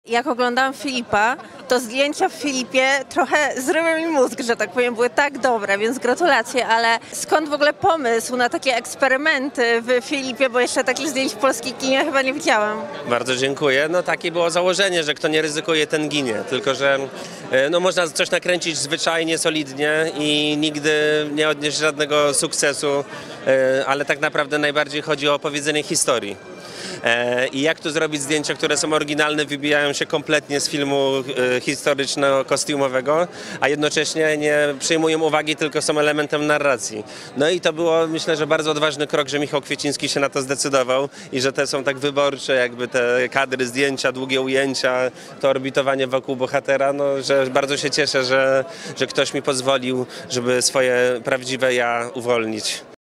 Jak oglądałam Filipa, to zdjęcia w Filipie trochę zryły mi mózg, że tak powiem, były tak dobre, więc gratulacje, ale skąd w ogóle pomysł na takie eksperymenty w Filipie, bo jeszcze takich zdjęć w polskiej kinie chyba nie widziałam. Bardzo dziękuję. No takie było założenie, że kto nie ryzykuje, ten ginie. Tylko że no, można coś nakręcić zwyczajnie, solidnie i nigdy nie odnieść żadnego sukcesu, ale tak naprawdę najbardziej chodzi o opowiedzenie historii. I jak tu zrobić zdjęcia, które są oryginalne, wybijają się kompletnie z filmu historyczno-kostiumowego, a jednocześnie nie przyjmują uwagi, tylko są elementem narracji. No i to było, myślę, że bardzo odważny krok, że Michał Kwieciński się na to zdecydował i że te są tak wyborcze, jakby te kadry, zdjęcia, długie ujęcia, to orbitowanie wokół bohatera, no, że bardzo się cieszę, że ktoś mi pozwolił, żeby swoje prawdziwe ja uwolnić.